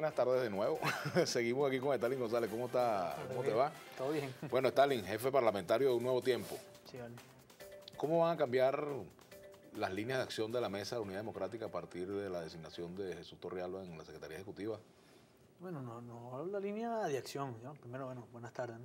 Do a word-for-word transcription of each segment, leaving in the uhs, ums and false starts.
buenas tardes de nuevo. Seguimos aquí con Stalin González. ¿Cómo está? ¿Cómo te va? Todo bien. Bueno, Stalin, jefe parlamentario de Un Nuevo Tiempo. Sí, vale. ¿Cómo van a cambiar las líneas de acción de la Mesa de la Unidad Democrática a partir de la designación de Jesús Torrealba en la Secretaría Ejecutiva? Bueno, no, no la línea de acción, ¿no? Primero, bueno, buenas tardes, ¿no?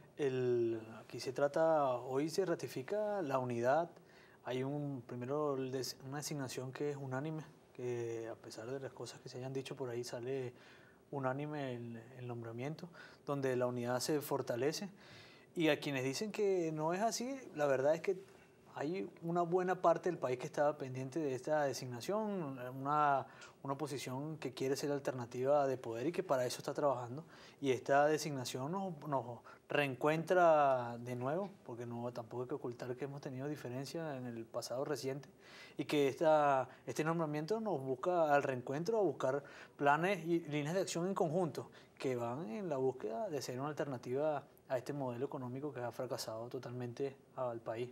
El, aquí se trata, hoy se ratifica la unidad. Hay un, primero una designación que es unánime, que a pesar de las cosas que se hayan dicho por ahí sale unánime el, el nombramiento, donde la unidad se fortalece. Y a quienes dicen que no es así, la verdad es que hay una buena parte del país que estaba pendiente de esta designación, una, una oposición que quiere ser alternativa de poder y que para eso está trabajando. Y esta designación nos, nos reencuentra de nuevo, porque no, tampoco hay que ocultar que hemos tenido diferencias en el pasado reciente, y que esta, este nombramiento nos busca al reencuentro, a buscar planes y líneas de acción en conjunto que van en la búsqueda de ser una alternativa a este modelo económico que ha fracasado totalmente al país.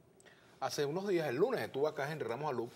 Hace unos días, el lunes, estuvo acá Henry Ramos Alup,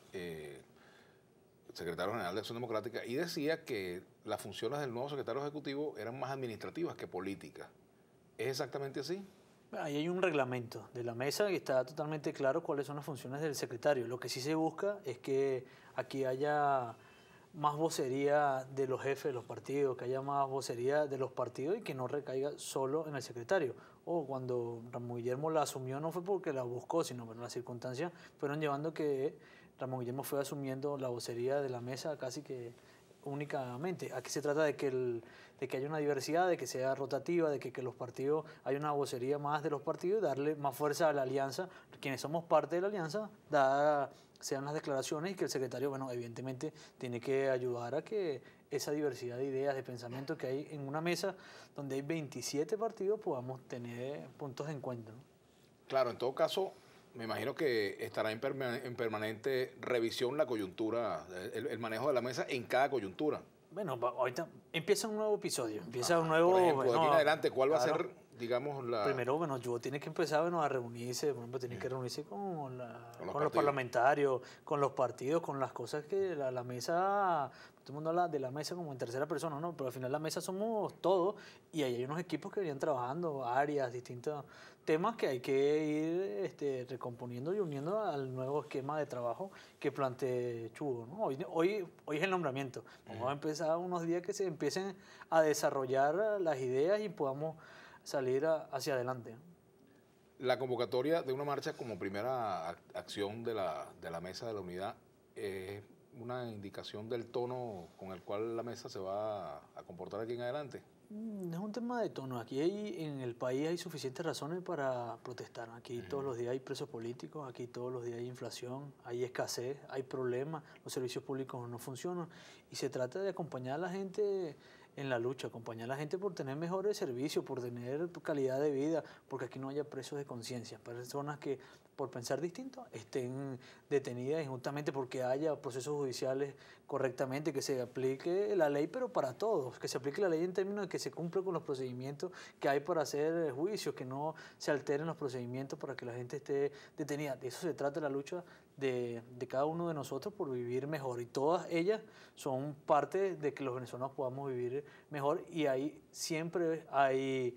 eh, secretario general de Acción Democrática, y decía que las funciones del nuevo secretario ejecutivo eran más administrativas que políticas. ¿Es exactamente así? Ahí hay un reglamento de la mesa y está totalmente claro cuáles son las funciones del secretario. Lo que sí se busca es que aquí haya más vocería de los jefes de los partidos, que haya más vocería de los partidos y que no recaiga solo en el secretario. O cuando Ramón Guillermo la asumió no fue porque la buscó, sino que las circunstancias fueron llevando que Ramón Guillermo fue asumiendo la vocería de la mesa casi que únicamente. Aquí se trata de que, el, de que haya una diversidad, de que sea rotativa, de que, que los partidos, haya una vocería más de los partidos, darle más fuerza a la alianza, quienes somos parte de la alianza, da, sean las declaraciones y que el secretario, bueno, evidentemente tiene que ayudar a que esa diversidad de ideas, de pensamiento que hay en una mesa donde hay veintisiete partidos podamos tener puntos de encuentro, ¿no? Claro, en todo caso, me imagino que estará en, perma en permanente revisión la coyuntura, el, el manejo de la mesa en cada coyuntura. Bueno, ahorita empieza un nuevo episodio, empieza Ajá. un nuevo... Por ejemplo, bueno, de aquí en adelante, ¿cuál claro, va a ser, digamos, la...? Primero, bueno, yo tiene que empezar, bueno, a reunirse, por ejemplo, tiene que reunirse con, la, con, los, con los parlamentarios, con los partidos, con las cosas que la, la mesa, todo el mundo habla de la mesa como en tercera persona, ¿no? Pero al final la mesa somos todos y ahí hay unos equipos que venían trabajando, áreas, distintos temas que hay que ir este, recomponiendo y uniendo al nuevo esquema de trabajo que plantee Chugo, ¿no? Hoy, hoy, hoy es el nombramiento, vamos uh-huh. a empezar unos días que se empiecen a desarrollar las ideas y podamos salir a, hacia adelante. La convocatoria de una marcha como primera acción de la, de la mesa de la unidad es una indicación del tono con el cual la mesa se va a comportar aquí en adelante. No es un tema de tono. Aquí hay, en el país hay suficientes razones para protestar. Aquí uh-huh. todos los días hay presos políticos, aquí todos los días hay inflación, hay escasez, hay problemas, los servicios públicos no funcionan y se trata de acompañar a la gente en la lucha, acompañar a la gente por tener mejores servicios, por tener calidad de vida, porque aquí no haya presos de conciencia, personas que por pensar distinto estén detenidas injustamente porque haya procesos judiciales correctamente, que se aplique la ley, pero para todos, que se aplique la ley en términos de que se cumple con los procedimientos que hay para hacer juicios, que no se alteren los procedimientos para que la gente esté detenida. De eso se trata la lucha de, de cada uno de nosotros por vivir mejor y todas ellas son parte de que los venezolanos podamos vivir mejor y ahí siempre hay,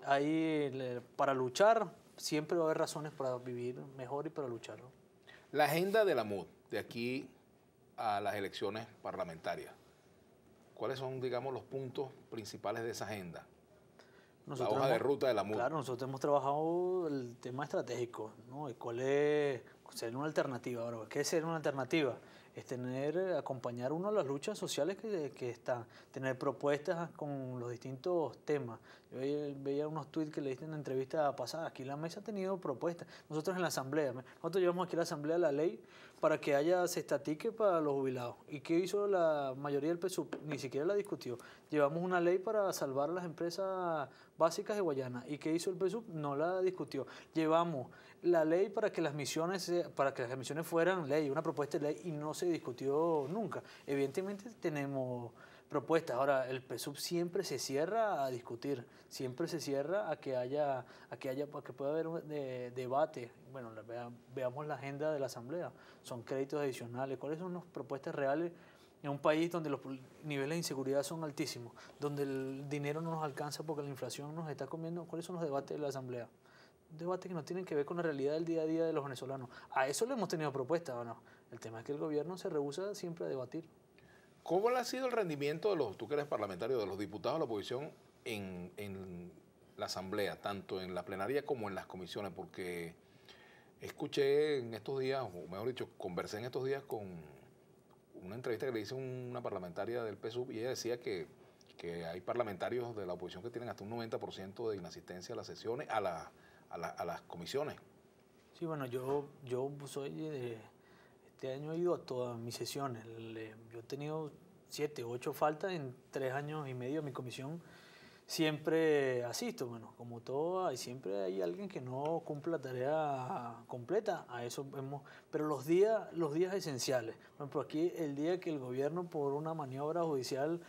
hay para luchar, siempre va a haber razones para vivir mejor y para luchar, ¿no? La agenda de la M U D de aquí a las elecciones parlamentarias, ¿cuáles son, digamos, los puntos principales de esa agenda? Nosotros la hoja hemos, de ruta de la M U D. Claro, nosotros hemos trabajado el tema estratégico, ¿no? ¿Cuál es ser una alternativa? Ahora, ¿qué es ser una alternativa? Es tener, acompañar uno a las luchas sociales que, que están, tener propuestas con los distintos temas. Yo veía, veía unos tweets que le diste en una entrevista pasada, aquí la mesa ha tenido propuestas, nosotros en la asamblea, nosotros llevamos aquí a la asamblea la ley para que haya cestatique para los jubilados. ¿Y qué hizo la mayoría del P S U V? Ni siquiera la discutió. Llevamos una ley para salvar a las empresas básicas de Guayana. ¿Y qué hizo el P S U V? No la discutió. Llevamos la ley para que las misiones, para que las misiones fueran ley, una propuesta de ley, y no se discutió nunca. Evidentemente tenemos propuestas. Ahora, el P S U V siempre se cierra a discutir, siempre se cierra a que haya, a que haya, a que pueda haber un de, debate. Bueno, vea, veamos la agenda de la Asamblea. Son créditos adicionales. ¿Cuáles son las propuestas reales en un país donde los niveles de inseguridad son altísimos, donde el dinero no nos alcanza porque la inflación nos está comiendo. ¿Cuáles son los debates de la Asamblea? Debates que no tienen que ver con la realidad del día a día de los venezolanos. A eso le hemos tenido propuestas, ¿o no? El tema es que el gobierno se rehúsa siempre a debatir. ¿Cómo ha sido el rendimiento de los, tú que eres parlamentario, de los diputados de la oposición en, en la Asamblea, tanto en la plenaria como en las comisiones? Porque escuché en estos días, o mejor dicho, conversé en estos días con una entrevista que le hice a una parlamentaria del P S U V y ella decía que, que hay parlamentarios de la oposición que tienen hasta un noventa por ciento de inasistencia a las sesiones, a, la, a, la, a las comisiones. Sí, bueno, yo, yo soy de... Este año he ido a todas mis sesiones. Yo he tenido siete, ocho faltas en tres años y medio. Mi comisión siempre asisto. Bueno, como todo, hay, siempre hay alguien que no cumple la tarea completa. A eso vemos. Pero los días, los días esenciales. Por ejemplo, aquí el día que el gobierno, por una maniobra judicial,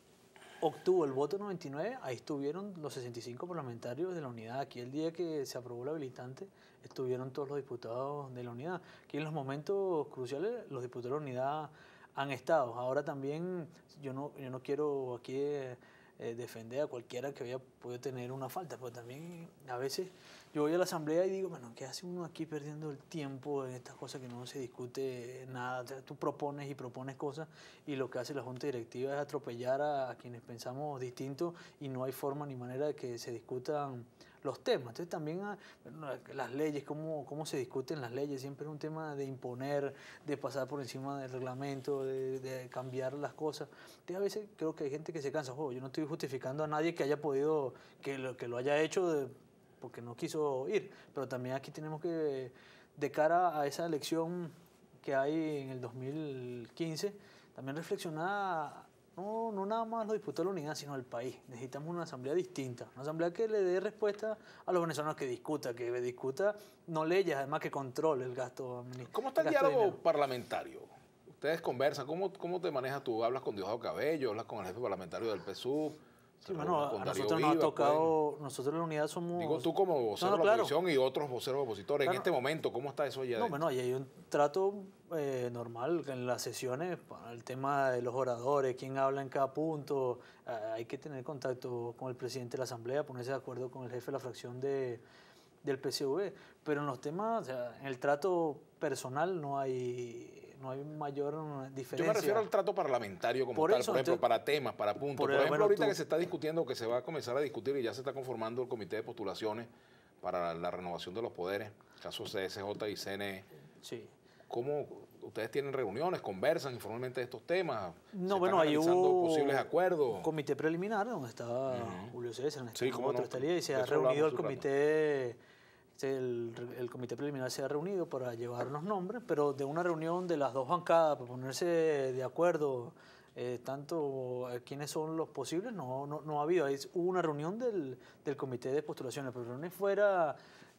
obtuvo el voto noventa y nueve, ahí estuvieron los sesenta y cinco parlamentarios de la unidad. Aquí el día que se aprobó la habilitante, estuvieron todos los diputados de la unidad. Aquí en los momentos cruciales, los diputados de la unidad han estado. Ahora también, yo no, yo no quiero aquí eh, defender a cualquiera que haya podido tener una falta, pero también a veces yo voy a la asamblea y digo, bueno, ¿qué hace uno aquí perdiendo el tiempo en estas cosas que no se discute nada? O sea, tú propones y propones cosas y lo que hace la junta directiva es atropellar a, a quienes pensamos distinto y no hay forma ni manera de que se discutan los temas. Entonces también a, las leyes, cómo, cómo se discuten las leyes, siempre es un tema de imponer, de pasar por encima del reglamento, de, de cambiar las cosas. Entonces a veces creo que hay gente que se cansa. Oh, yo no estoy justificando a nadie que haya podido, que lo, que lo haya hecho de, porque no quiso ir, pero también aquí tenemos que, de cara a esa elección que hay en el dos mil quince, también reflexionar. No, no nada más los diputados de la unidad, sino el país. Necesitamos una asamblea distinta, una asamblea que le dé respuesta a los venezolanos, que discuta, que discuta no leyes, además que controle el gasto administrativo. ¿Cómo está el diálogo parlamentario? Ustedes conversan, ¿cómo, cómo te manejas tú? ¿Hablas con Diosdado Cabello? ¿Hablas con el jefe parlamentario del P S U V? Sí, bueno, a nosotros nos ha tocado, pues, nosotros en la unidad somos... Digo, tú como vocero no, no, de la claro. oposición y otros voceros opositores, Claro. en este momento, ¿cómo está eso allá? No, bueno, ahí hay un trato eh, normal en las sesiones, el tema de los oradores, quién habla en cada punto, eh, hay que tener contacto con el presidente de la asamblea, ponerse de acuerdo con el jefe de la fracción de, del P S U V, pero en los temas, o sea, en el trato personal no hay... No hay mayor diferencia. Yo me refiero al trato parlamentario como por tal, eso, por ejemplo, entonces, para temas, para puntos. Por, por ejemplo, bueno, ahorita tú, que se está discutiendo, que se va a comenzar a discutir y ya se está conformando el comité de postulaciones para la renovación de los poderes, caso C S J y C N E. Sí. ¿Cómo ustedes tienen reuniones, conversan informalmente de estos temas? No, ¿Se bueno, están ahí analizando hubo posibles acuerdos? un comité preliminar donde estaba Uh-huh. Julio César, donde Sí, estaba cómo otro no, Estelía, y se de ha eso hablamos reunido el hace un comité, el, el comité preliminar se ha reunido para llevar los nombres, pero de una reunión de las dos bancadas para ponerse de acuerdo eh, tanto eh, quiénes son los posibles, no, no, no ha habido. Hay, hubo una reunión del, del comité de postulaciones, pero reuniones fuera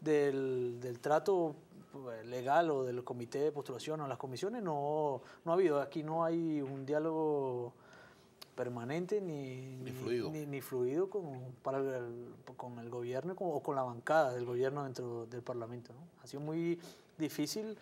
del, del trato legal o del comité de postulación o las comisiones no, no ha habido. Aquí no hay un diálogo permanente ni, ni fluido, ni, ni fluido con, para el, con el gobierno con, o con la bancada del gobierno dentro del Parlamento, ¿no? Ha sido muy difícil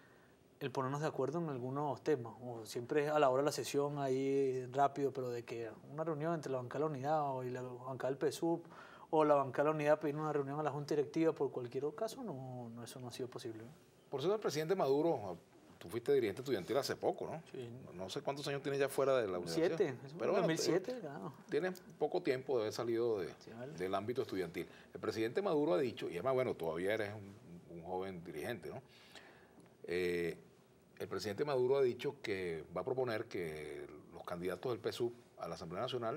el ponernos de acuerdo en algunos temas. O siempre a la hora de la sesión ahí rápido, pero de que una reunión entre la bancada de la unidad o la bancada del P S U V o la bancada de la unidad pedir una reunión a la Junta Directiva por cualquier caso, no, no eso no ha sido posible, ¿no? Por cierto, el presidente Maduro, tú fuiste dirigente estudiantil hace poco, ¿no? Sí. No sé cuántos años tienes ya fuera de la universidad. Siete, pero en bueno, dos mil siete, claro. Tienes poco tiempo de haber salido de, sí, vale. del ámbito estudiantil. El presidente Maduro ha dicho, y además, bueno, todavía eres un, un joven dirigente, ¿no? Eh, el presidente Maduro ha dicho que va a proponer que los candidatos del P S U V a la Asamblea Nacional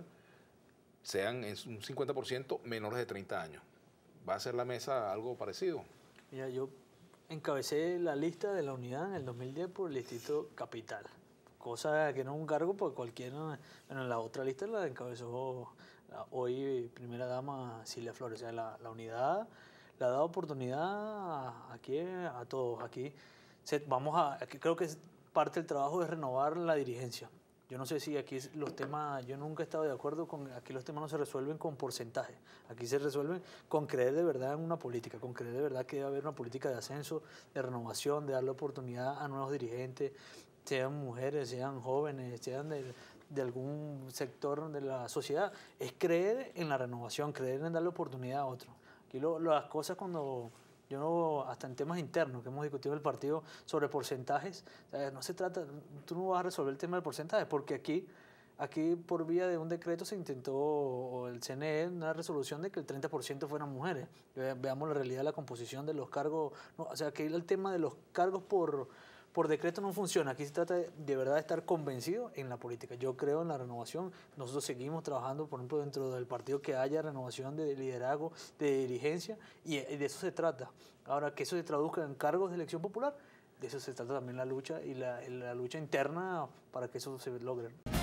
sean en un cincuenta por ciento menores de treinta años. ¿Va a ser la mesa algo parecido? Mira, yo encabecé la lista de la unidad en el dos mil diez por el distrito capital, cosa que no es un cargo porque cualquiera, bueno, en la otra lista la encabezó la hoy primera dama Cilia Flores. O sea, la, la unidad le ha dado oportunidad aquí a todos. Aquí se, vamos a, aquí creo que es parte del trabajo de renovar la dirigencia. Yo no sé si aquí los temas, yo nunca he estado de acuerdo con, aquí los temas no se resuelven con porcentaje, aquí se resuelven con creer de verdad en una política, con creer de verdad que debe haber una política de ascenso, de renovación, de darle oportunidad a nuevos dirigentes. sean mujeres, sean jóvenes, sean de, de algún sector de la sociedad, es creer en la renovación, creer en darle oportunidad a otro. Aquí lo, las cosas cuando... Yo no, hasta en temas internos que hemos discutido en el partido sobre porcentajes, o sea, no se trata, tú no vas a resolver el tema del porcentaje, porque aquí, aquí por vía de un decreto se intentó, o el C N E, una resolución de que el treinta por ciento fueran mujeres. Ve, veamos la realidad de la composición de los cargos, no, o sea, que el tema de los cargos por, por decreto no funciona. Aquí se trata de, de verdad de estar convencido en la política. Yo creo en la renovación. Nosotros seguimos trabajando, por ejemplo, dentro del partido, que haya renovación de liderazgo, de dirigencia, y de eso se trata. Ahora, que eso se traduzca en cargos de elección popular, de eso se trata también la lucha y la, la lucha interna para que eso se logre.